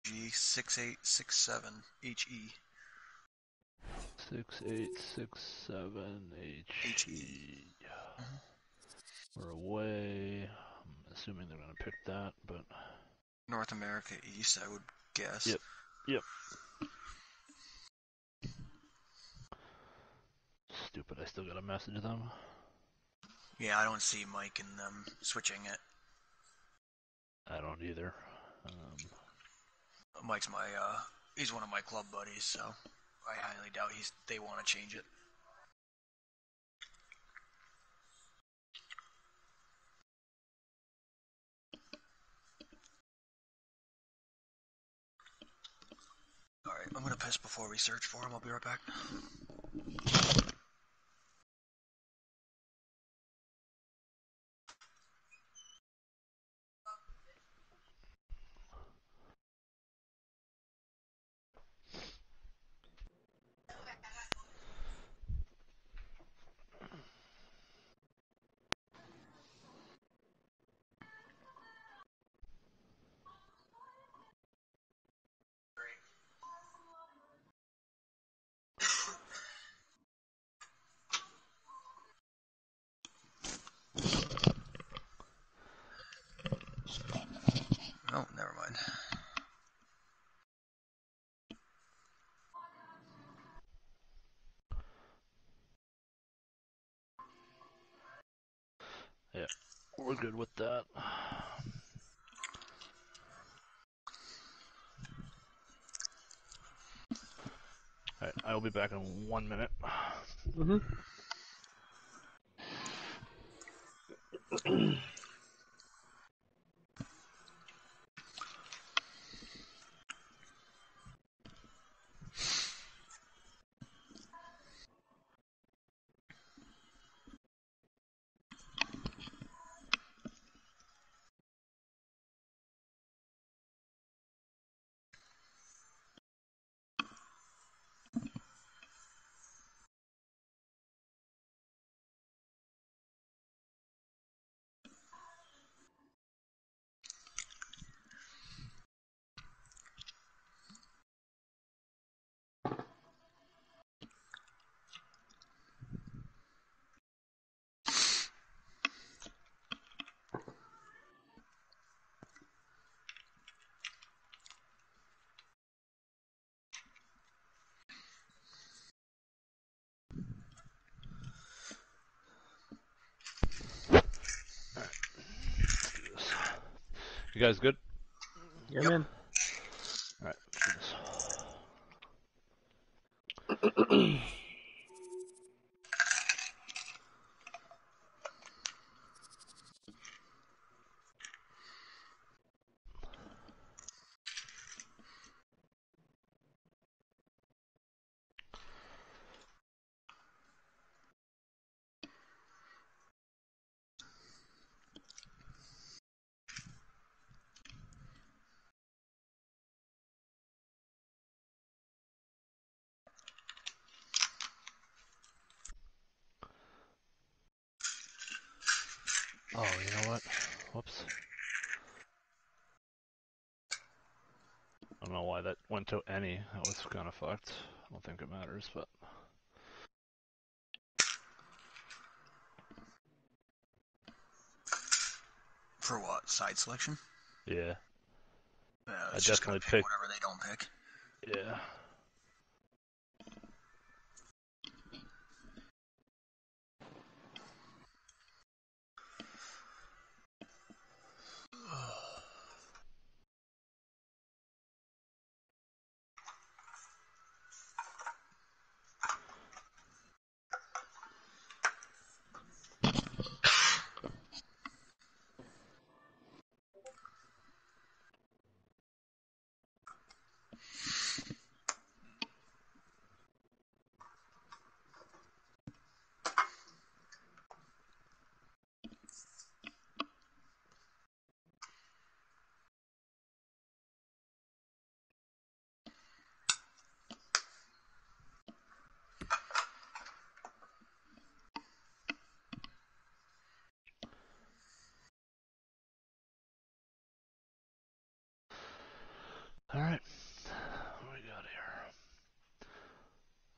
6867HE. 6867HE. We're away. I'm assuming they're going to pick that, but... North America East, I would guess. Yep. Stupid, I still got to message them. Yeah, I don't see Mike and them switching it. I don't either. Mike's he's one of my club buddies, so I highly doubt they want to change it. Alright, I'm gonna piss before we search for him. I'll be right back. Oh, never mind. Yeah, we're good with that. Alright, I will be back in 1 minute. You guys good? Yeah, man. Alright, let's do this. Oh, you know what? Whoops. I don't know why that went to any. That was kind of fucked. I don't think it matters, but... For what? Side selection? Yeah. It's just gonna pick whatever they don't pick. Yeah.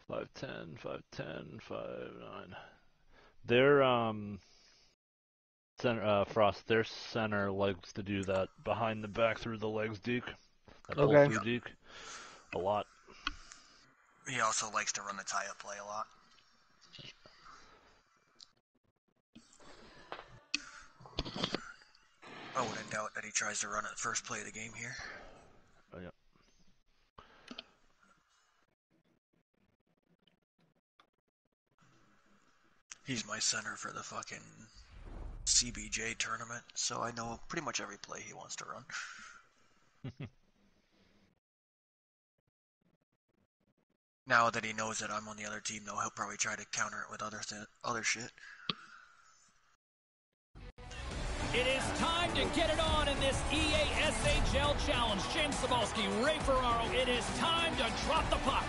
5'10", 5'10", 5'9". Their center, Frost, their center likes to do that behind the back through the legs deke, that pull Okay. through deke, a lot. He also likes to run the tie-up play a lot. I wouldn't doubt that he tries to run it first play of the game here. Oh, yeah. He's my center for the fucking CBJ tournament, so I know pretty much every play he wants to run. Now that he knows that I'm on the other team, though, he'll probably try to counter it with other shit. It is time to get it on in this EASHL Challenge. James Cebulski, Ray Ferraro, it is time to drop the puck.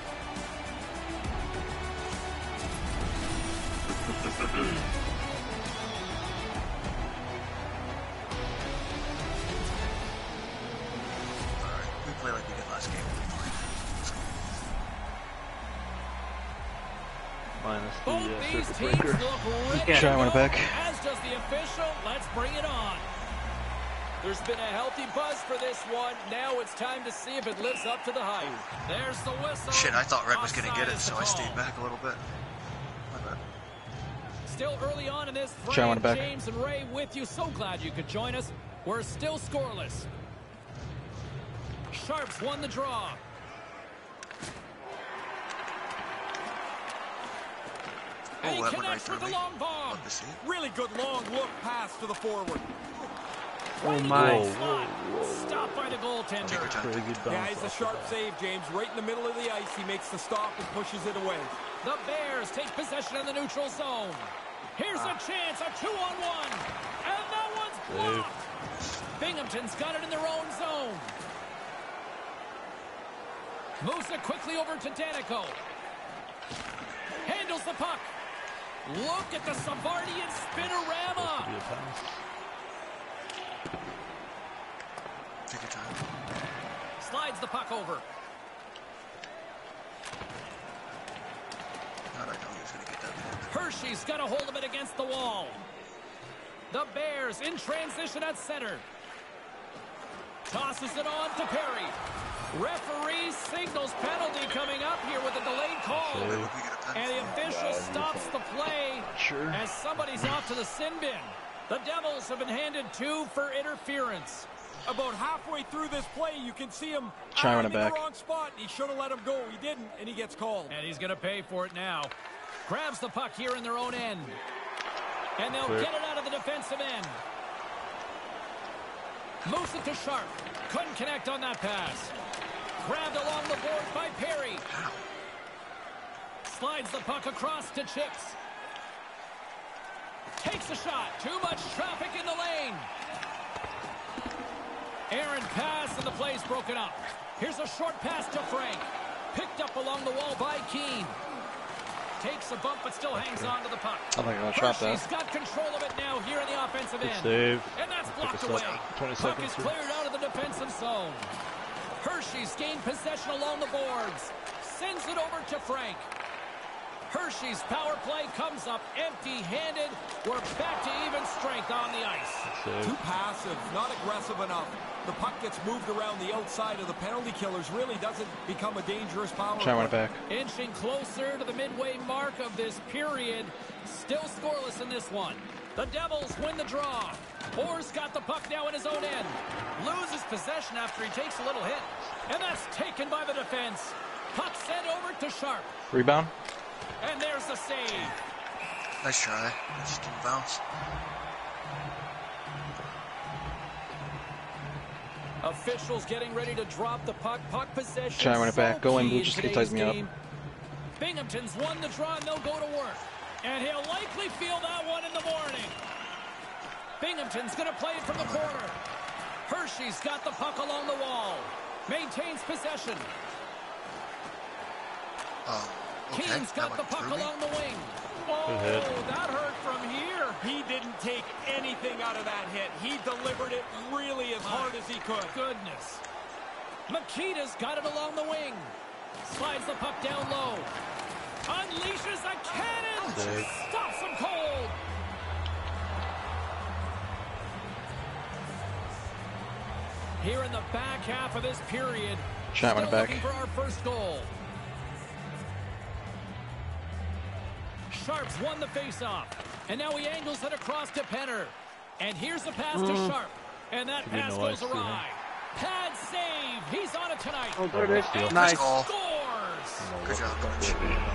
Alright, we play like we did last game. Minus Both the these circuit teams breaker. look ready Try to one go, back. as does the official. Let's bring it on. There's been a healthy buzz for this one. Now it's time to see if it lives up to the hype. There's the whistle. Shit, I thought Red was gonna get Offside it, is so the I stayed call. back a little bit. My bad. Still early on in this Try frame. one back. James and Ray with you. So glad you could join us. We're still scoreless. Sharps won the draw. And he that went right connects through with the me. long bomb. Love to see it. Really good long look pass to the forward. Oh Right my. into the slot. Stopped by the Take your goaltender. time. Pretty good Yeah, bounce it's a off sharp the bat. save, James. Right in the middle of the ice, he makes the stop and pushes it away. The Bears take possession in the neutral zone. Here's a chance, a 2-on-1. And that one's blocked. Binghamton's got it in their own zone. Moves it quickly over to Danico. Handles the puck. Look at the Savardian spinorama. Be a pass. Take your time. Slides the puck over. How'd I know he was gonna get that puck? Hershey's got a hold of it against the wall. The Bears in transition at center. Tosses it on to Perry. Referee signals penalty coming up here with a delayed call. Save. We get a And the official stops the play Sure. as somebody's off to the sin bin. The Devils have been handed 2 for interference. About halfway through this play, you can see him Try one in the back. wrong spot. He should have let him go. He didn't, and he gets called. And he's going to pay for it now. Grabs the puck here in their own end. And they'll Clear. get it out of the defensive end. Moves it to Sharp. Couldn't connect on that pass. Grabbed along the boards by Perry. Slides the puck across to Chips. Takes a shot. Too much traffic in the lane. Aaron pass and the play's broken up. Here's a short pass to Frank. Picked up along the wall by Keane. Takes a bump but still hangs on to the puck. I think I'm gonna drop Hershey's that. got control of it now here in the offensive Good end. save. And that's Take a blocked second. away. 20 Puck seconds is here. cleared out of the defensive zone. Hershey's gained possession along the boards. Sends it over to Frank. Hershey's power play comes up empty-handed. We're back to even strength on the ice. Save. Too passive, not aggressive enough. The puck gets moved around the outside of the penalty killers. Really doesn't become a dangerous power Try one play. back. Inching closer to the midway mark of this period. Still scoreless in this one. The Devils win the draw. Orr's got the puck now in his own end. Loses possession after he takes a little hit. And that's taken by the defense. Puck sent over to Sharp. Rebound. And there's the save. Nice try. It just didn't bounce. Officials getting ready to drop the puck. Puck possession. Try run it back. Go in, key Luke. Just today's ties me up. game. Binghamton's won the draw and they'll go to work. And he'll likely feel that one in the morning. Binghamton's going to play it from the corner. Hershey's got the puck along the wall. Maintains possession. Oh, okay. Keane's got That the went puck through me. along the wing. Good hit. Oh, that hurt from here. He didn't take anything out of that hit. He delivered it really as hard as he could. Goodness. Makita's got it along the wing. Slides the puck down low. Unleashes a cannon. Sick. Stops him cold. Here in the back half of this period, Shot still went back. looking for our first goal. Sharp's won the faceoff, and now he angles it across to Penner. And here's the pass to Sharp, and that Should be pass no goes ice, too, awry. Pad save. He's on it tonight. Oh, there it is. And Nice. he scores. Good job, coach.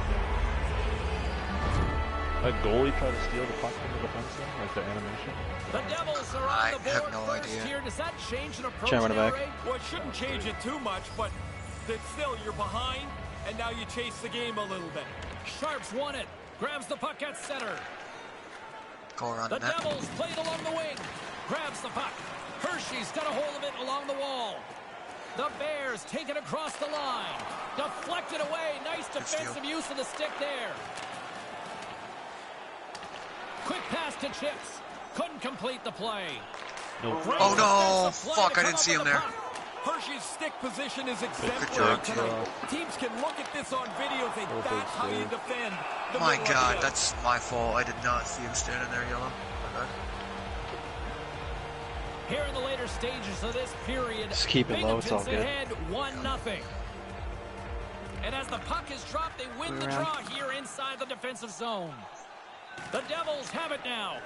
That goalie tried to steal the puck from the defense then, like the animation. The Devils are I on the board have no first idea. here. Does that change an approach Shot went now, back. Ray? Well, it shouldn't change it too much, but still, you're behind, and now you chase the game a little bit. Sharp's won it. Grabs the puck at center. Go around The the net. Devils played along the wing. Grabs the puck. Hershey's got a hold of it along the wall. The Bears take it across the line. Deflected away. Nice defensive use of the stick there. Quick pass to Chips. Couldn't complete the play. No. Great Oh, no. defensive play Fuck, to I come didn't up see with him the there. puck. Hershey's stick position is Good exemplary job, tonight. Teams can look at this on video and say, that's how you defend. the My middle of God, the ice. that's my fault. I did not see him standing there, Yellow. My bad. Here in the later stages of this period, Just keep it low, it's all Binghamton's good. ahead 1-0. And as the puck is dropped, they win the draw here inside the defensive zone. The Devils have it now.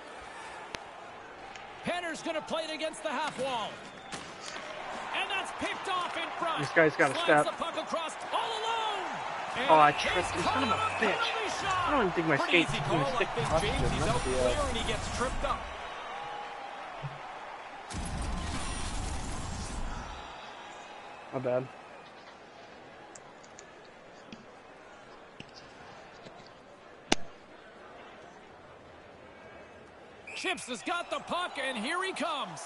Penner's going to play it against the half wall. And that's picked off in front. This guy's got to Slides step. the puck across all alone. And Oh, I he's tripped him. Son caught of a on bitch. penalty shot. I don't even think my Pretty skate's easy even call stick like this, touched James. him. He's out clear and he gets tripped up. My bad. Chips has got the puck, and here he comes.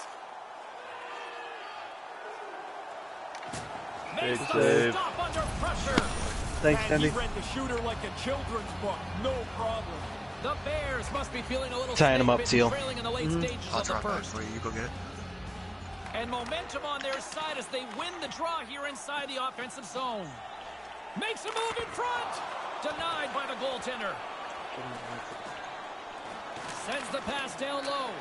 Makes the save. stop under pressure. Thanks, And Cindy. he read the shooter like a children's book. No problem. The Bears must be feeling a little Tying him up, been Teal. trailing in the late stages I'll of the drop that first. for you. You go get it. And momentum on their side as they win the draw here inside the offensive zone. Makes a move in front. Denied by the goaltender. Sends the pass down low.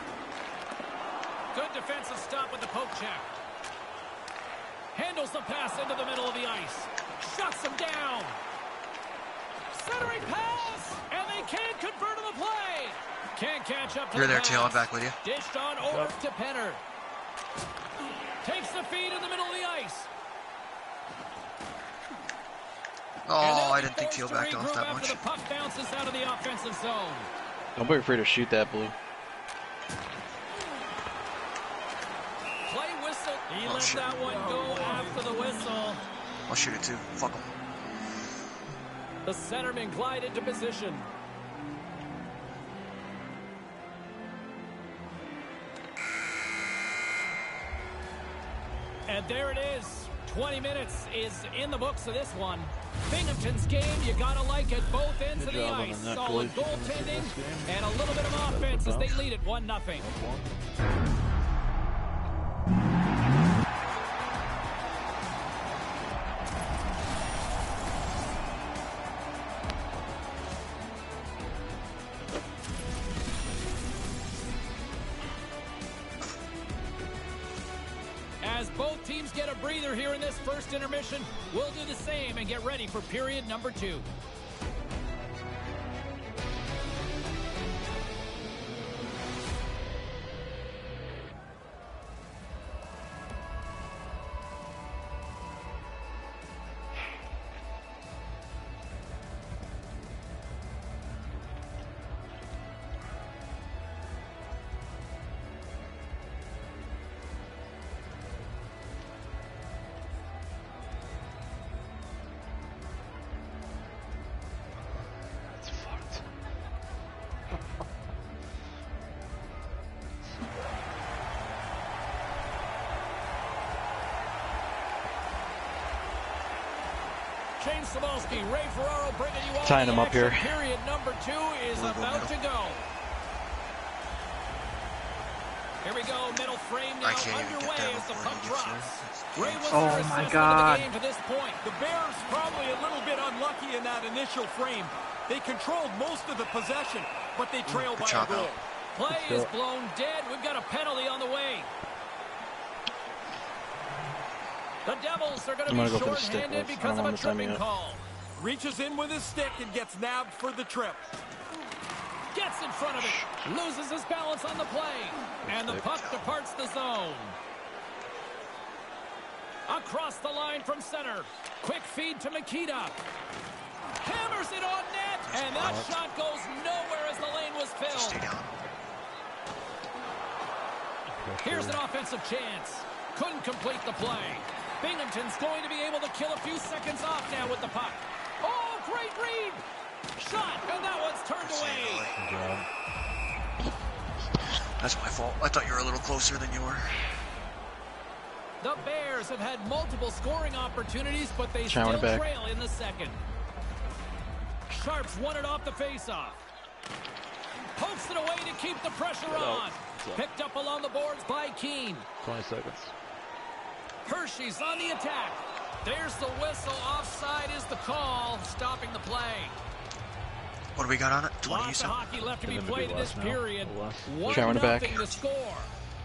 Good defensive stop with the poke check. Handles the pass into the middle of the ice. Shuts him down. Centering pass. And they can't convert on the play. Can't catch up to You're the there, pass. Teal. I'm back with you. Dished on over to Penner. Takes the feed in the middle of the ice. And Oh, they'll I be didn't think forced Teal to backed off regroup that after much. the puck bounces out of the offensive zone. Don't be afraid to shoot that, Blue. Play whistle. He Oh, let shit. that one go after the whistle. I'll shoot it too. Fuck him. The centerman glide into position. And there it is. 20 minutes is in the books of this one. Binghamton's game, you gotta like it. Both ends Good of the job on ice. the net, Solid boys. You finished goaltending this game. and a little bit of offense as they lead it 1-0. As both teams get a breather here in this first intermission, we'll do the same and get ready for period number 2. It's fucked. James Cebulski, Ray Ferraro bringing you all Tying the him up action. here. Period number 2 is We'll go about to middle. go. Here we go, middle frame now I can't even underway get that as the before puck he gets drops. there. Ray was Oh their my assessment God. of the game to this point. The Bears probably a little bit unlucky in that initial frame. They controlled most of the possession, but they trailed by a Chaka. goal. Play is blown dead. We've got a penalty on the way. The Devils are going to I'm be gonna go for the stick, shorthanded Wolf. I because don't of a want the timing tripping yet. call. Reaches in with his stick and gets nabbed for the trip. Gets in front of it. Loses his balance on the play. And the puck departs the zone. Across the line from center. Quick feed to Makita. Hammers it on net. And that shot goes nowhere as the lane was Just stay filled. down. Here's an offensive chance. Couldn't complete the play. Binghamton's going to be able to kill a few seconds off now with the puck. Oh, great read. Shot, and that one's turned away. Good job. That's my fault. I thought you were a little closer than you were. The Bears have had multiple scoring opportunities, but they Try one still back. trail in the second. Sharps won it off the faceoff. Pokes it away to keep the pressure on. Picked up along the boards by Keene. 20 seconds. Hershey's on the attack. There's the whistle. Offside is the call, stopping the play. What do we got on it? 20 Lots of something? hockey left to be Gonna be played in this less now. period. Less. Try one back. 1-0 to score.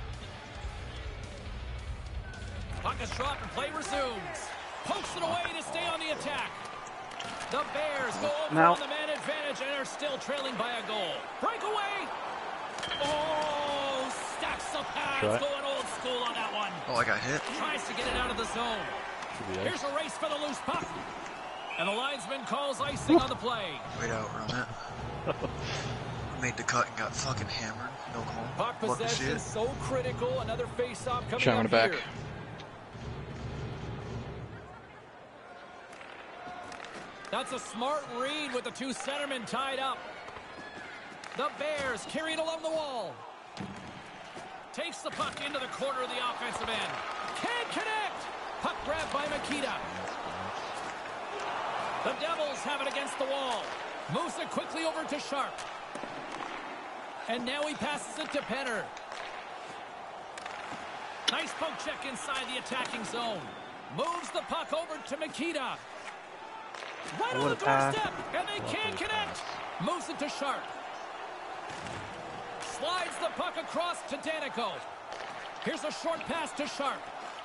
Puck is dropped and play resumes. Pokes it away to stay on the attack. The Bears go over Now. on the man advantage and are still trailing by a goal. Breakaway. Oh, stacks the pads, Try. going old school on that one. Oh, I got hit. Tries to get it out of the zone. Should be Here's ice. a race for the loose puck. And the linesman calls icing on the play. Wait out, run it. Made the cut and got fucking hammered. No call. Puck Love to see possession it. so critical. Another face-off coming Try one up back. here. That's a smart read with the two centermen tied up. The Bears carry it along the wall. Takes the puck into the corner of the offensive end. Can't connect. Puck grabbed by Makita. The Devils have it against the wall. Moves it quickly over to Sharp. And now he passes it to Penner. Nice poke check inside the attacking zone. Moves the puck over to Makita. Right on the What a pass. doorstep, and they can't connect. Moves it to Sharp. Slides the puck across to Danico. Here's a short pass to Sharp.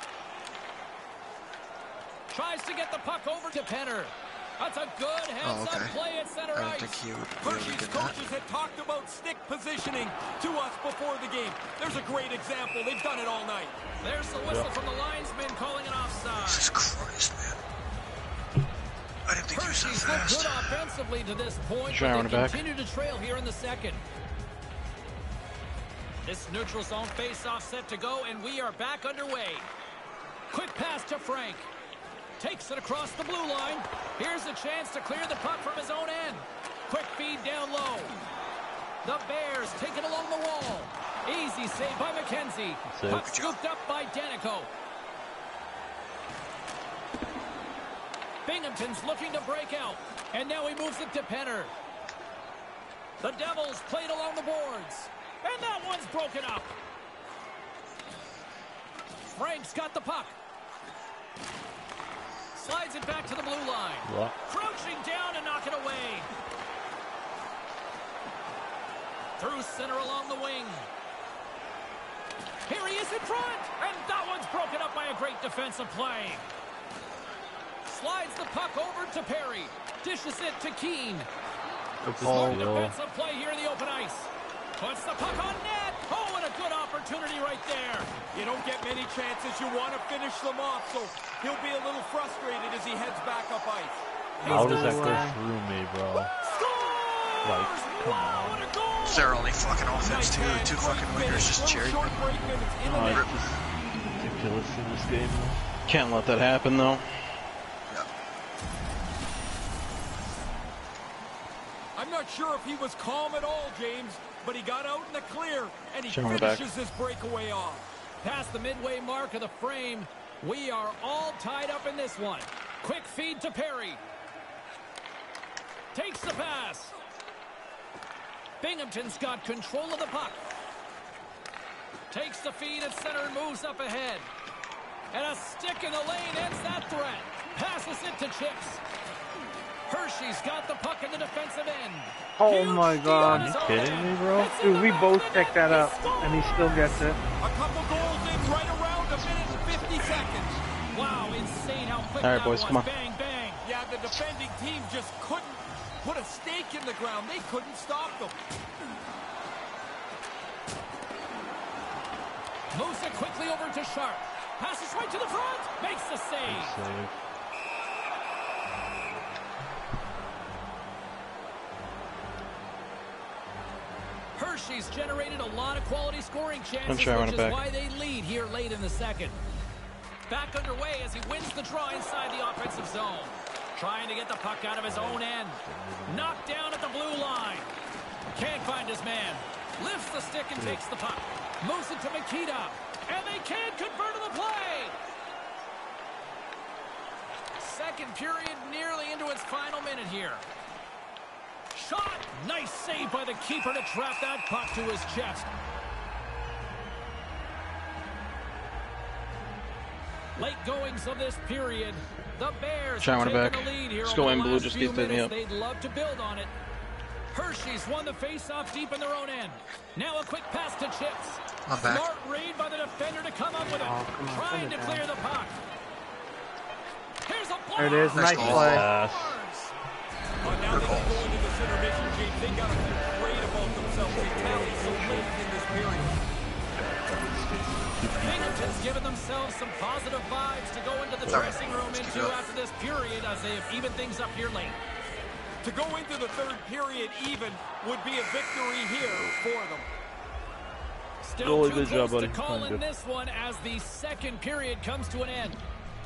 Tries to get the puck over to Penner. That's a good heads-up okay. play at center I didn't ice. think he would be able to Hershey's get that. coaches had talked about stick positioning to us before the game. There's a great example. They've done it all night. There's the whistle from the linesman calling it offside. Jesus Christ, man. I didn't think he was Hershey's that looked good fast. offensively to this point, Try but one they back. continue to trail here in the second. This neutral zone face-off set to go, and we are back underway. Quick pass to Frank. Takes it across the blue line. Here's a chance to clear the puck from his own end. Quick feed down low. The Bears take it along the wall. Easy save by McKenzie. Save. Puck scooped up by Danico. Binghamton's looking to break out. And now he moves it to Penner. The Devils played along the boards. And that one's broken up. Frank's got the puck. Slides it back to the blue line. What? Crouching down and knock it away. Through center along the wing. Here he is in front. And that one's broken up by a great defensive play. Slides the puck over to Perry. Dishes it to Keene. Smart defensive play here in the open ice. Puts the puck on net. Oh, and a good opportunity right there. You don't get many chances. You want to finish them off, so he'll be a little frustrated as he heads back up ice. How does that He's go gonna through me, bro? Scores! Like, come Wow, on. what a goal! It's their only fucking offense, too. Nice Two hand, fucking great wingers finish, just little cherry. short break minutes in the Oh, net. it's just ridiculous in this game. Can't let that happen, though. Yeah. I'm not sure if he was calm at all, James, but he got out in the clear, and he Show him back. finishes this breakaway off. Past the midway mark of the frame, we are all tied up in this one. Quick feed to Perry. Takes the pass. Binghamton's got control of the puck. Takes the feed at center and moves up ahead. And a stick in the lane ends that threat. Passes it to Chips. Hershey's got the puck in the defensive end. Oh my God. Are you kidding me, bro? Dude, we both picked that up, and he still gets it. A couple goals in right around a minute and 50 seconds. Wow, insane how quick All right, that boys, was. come on. Bang, bang. Yeah, the defending team just couldn't put a stake in the ground. They couldn't stop them. Moves it quickly over to Sharp. Passes right to the front. Makes the save. Save. Hershey's generated a lot of quality scoring chances, I'm sure I want which it is back. why they lead here late in the second. Back underway as he wins the draw inside the offensive zone. Trying to get the puck out of his own end. Knocked down at the blue line. Can't find his man. Lifts the stick and takes the puck. Moves it to Makita. And they can't convert on the play. Second period nearly into its final minute here. Shot! Nice save by the keeper to trap that puck to his chest. Late goings of this period. The Bears Try have one taken back. the lead here Let's over go the in blue, last just few keep hitting me minutes. up. They'd love to build on it. Hershey's won the face-off deep in their own end. Now a quick pass to Chips. I'm back. Smart read by the defender to come up with it. Oh, come on, Trying put to it clear down. the puck. Here's a block. There it is. Nice Nice goal. play. But now that they go into this intermission, James, they got to feel great about themselves. They tallied so late in this period. Binghamton's given themselves some positive vibes to go into the Sorry. dressing room Let's into keep it up. after this period as they have evened things up here late. To go into the third period even would be a victory here for them. Still Goalie, too good close job, buddy. to call Playing in good. this one as the second period comes to an end.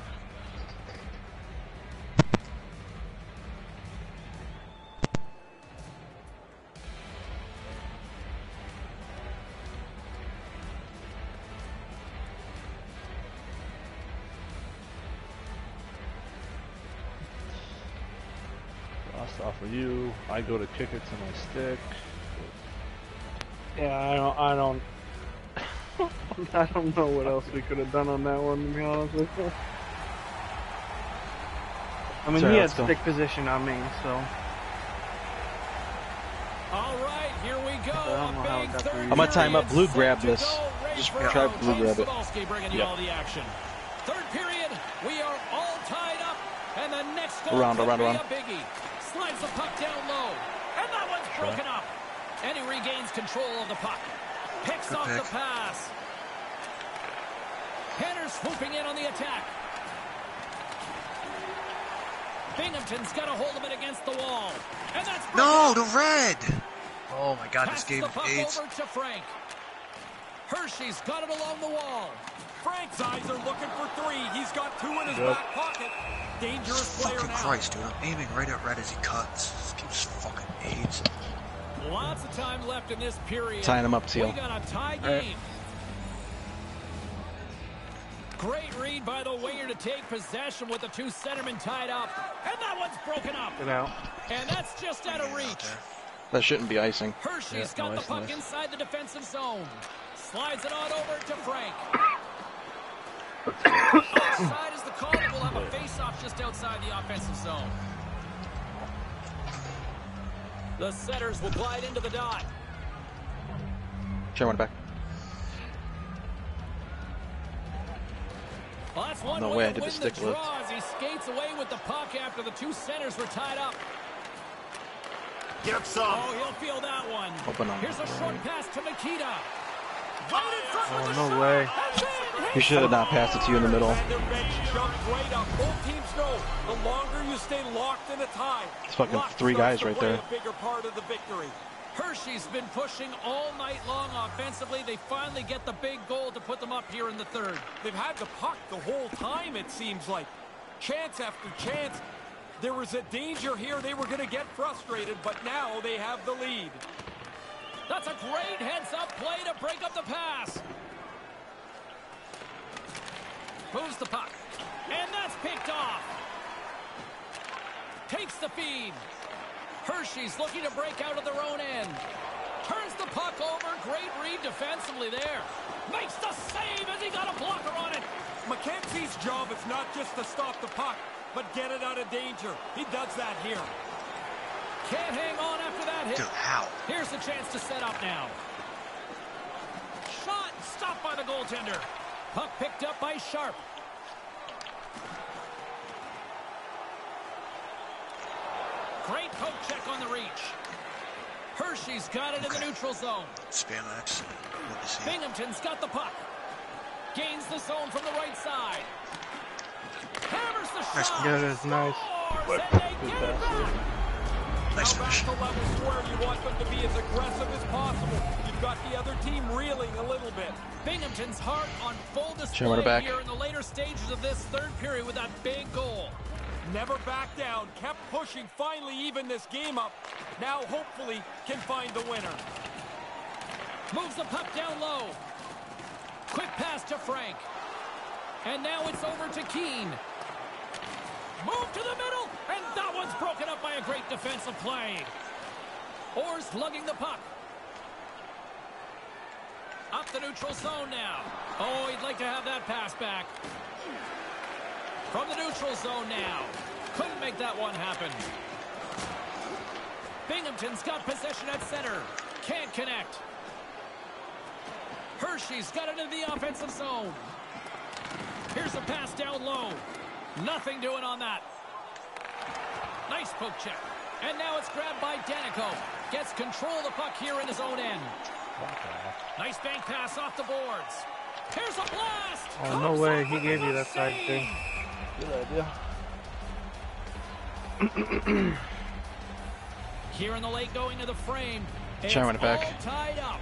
Lost off of you. I go to kick it to my stick. Yeah, I don't I don't know what else we could have done on that one, to be honest with you. I mean, Sorry, he had let's go. stick position on me, so. All right, here we go. I don't know how A it big got third through you. I'm gonna time up blue period grab set to this. go. Ray Just Brown, try blue James grab it. Cebulski bringing you Yep. all the action. Third period, we are all tied up, and the next goal Around, could around, be around. a biggie. Slides the puck down low, and that one's broken up. And he regains control of the puck. Picks Good off pick. the pass. Henner swooping in on the attack. Binghamton's got a hold of it against the wall. And that's broken No, up. the red. Oh my God, this Passes game the puck AIDS. over to Frank. Hershey's got it along the wall. Frank's eyes are looking for three. He's got two in his Yep. back pocket. Dangerous player Fucking now. Christ, dude. I'm aiming right at red as he cuts. This game's fucking AIDS. Lots of time left in this period. Tying him up, Teal. We got a tie All right. game. Great read by the winger to take possession with the two centermen tied up. And that one's broken up. Get out. And that's just out of Out reach. there. That shouldn't be icing. Hershey's Yeah, got nice, the puck nice. inside the defensive zone. Slides it on over to Frank. Offside is the call. We'll have a face-off just outside the offensive zone. The setters will glide into the dot. Try one back. Well, that's one No way way I to did the win stick the lift. draw as he skates away with the puck after the two centers were tied up. Get some. Oh, he'll feel that one. Open on Here's a the short right. pass to Makita. Right in front with Oh, the no shot. way. And then He should have not passed it to you in the middle. And their bench jumped right up. Both teams know the longer you stay locked in a tie, It's fucking luck three starts guys to right play there. a bigger part of the victory. Hershey's been pushing all night long offensively. They finally get the big goal to put them up here in the third. They've had the puck the whole time, it seems like. Chance after chance. There was a danger here. They were going to get frustrated, but now they have the lead. That's a great heads-up play to break up the pass. Moves the puck. And that's picked off. Takes the feed. Hershey's looking to break out of their own end. Turns the puck over. Great read defensively there. Makes the save as he got a blocker on it. McKenzie's job is not just to stop the puck, but get it out of danger. He does that here. Can't hang on after that hit. Dude, how? Here's the chance to set up now. Shot stopped by the goaltender. Puck picked up by Sharp. Great poke check on the reach. Hershey's got it in the neutral zone. Spamax. Good to see. Binghamton's got the puck. Gains the zone from the right side. Hammers the shot. Yeah, that's nice. Scores, and they get it back. Nice Now back finish. to levels where you want them to be as aggressive as possible. You've got the other team reeling a little bit. Binghamton's heart on full Chairman, display back. here in the later stages of this third period with that big goal. Never backed down, kept pushing, finally even this game up. Now hopefully can find the winner. Moves the puck down low. Quick pass to Frank. And now it's over to Keane. Move to the middle, and that one's broken up by a great defensive play. Orr's lugging the puck. Up the neutral zone now. Oh, he'd like to have that pass back. From the neutral zone now. Couldn't make that one happen. Binghamton's got possession at center. Can't connect. Hershey's got it in the offensive zone. Here's a pass down low. Nothing doing on that. Nice poke check. And now it's grabbed by Danico. Gets control of the puck here in his own end. Nice bank pass off the boards. Here's a blast. Oh, no way. He gave you that side thing. Good idea. Here in the late going to the frame. It's Chairman all back. tied up.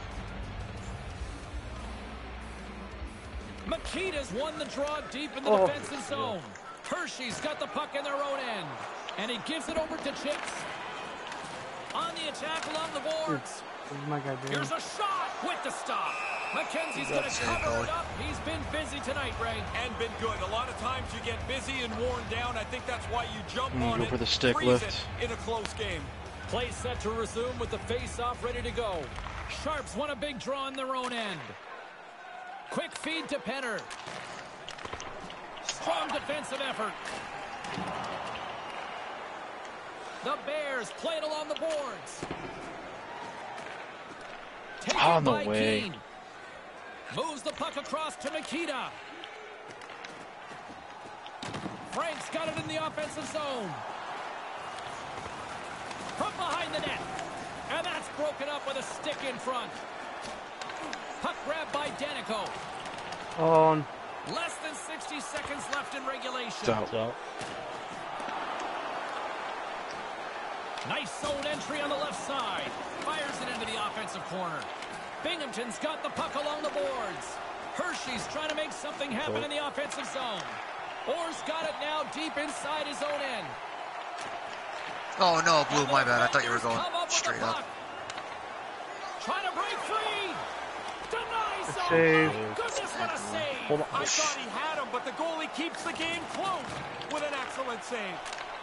Makita's won the draw deep in the defensive zone. Hershey's got the puck in their own end. And he gives it over to Chips. On the attack along the boards. This is my guy, dude. Here's a shot with the stop. McKenzie's going to cover it up. He's been busy tonight, Ray. And been good. A lot of times you get busy and worn down. I think that's why you jump on go it. for the stick freeze lift. it in a close game. Play set to resume with the face-off ready to go. Sharps won a big draw in their own end. Quick feed to Penner. Strong defensive effort. The Bears play it along the boards. Taken Oh, no by way. Keane. Moves the puck across to Makita. Frank's got it in the offensive zone. From behind the net. And that's broken up with a stick in front. Puck grabbed by Danico. On. Less than 60 seconds left in regulation. So, Nice zone entry on the left side. Fires it into the offensive corner. Binghamton's got the puck along the boards. Hershey's trying to make something happen in the offensive zone. Orr's got it now deep inside his own end. Oh no, Blue, my bad. I thought you were Come going up with the straight puck. up. Trying to break free. Denies him. Save. My goodness, what a save. I thought he had him, but the goalie keeps the game close with an excellent save.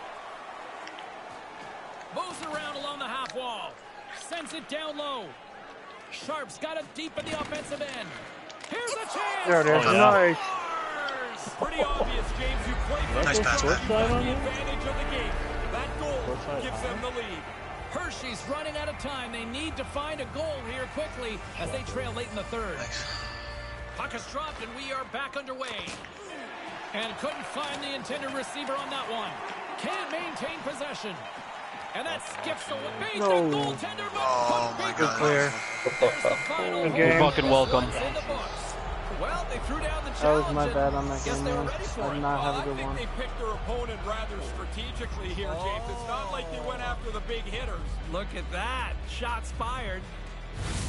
Moves it around along the half wall. Sends it down low. Sharp's got it deep in the offensive end. Here's a chance. There it is. Oh, yeah. Nice. Scores! Pretty obvious, James. You play for Nice pass, the man. advantage of the game. That goal Courtside. gives them the lead. Hershey's running out of time. They need to find a goal here quickly as they trail late in the third. Nice. Puck is dropped and we are back underway. And couldn't find the intended receiver on that one. Can't maintain possession. And that skips away. Beats the No. goaltender, but Oh my puck god. Clear. There's the final Good hold. game. Fucking welcome. Points in the books. Well, they threw down the That That was challenge. my and bad on that guess game, they were man. ready I for did it. not have a I good think one. they picked their opponent rather strategically here, James. It's not like they went after the big hitters. Look at that. Shots fired.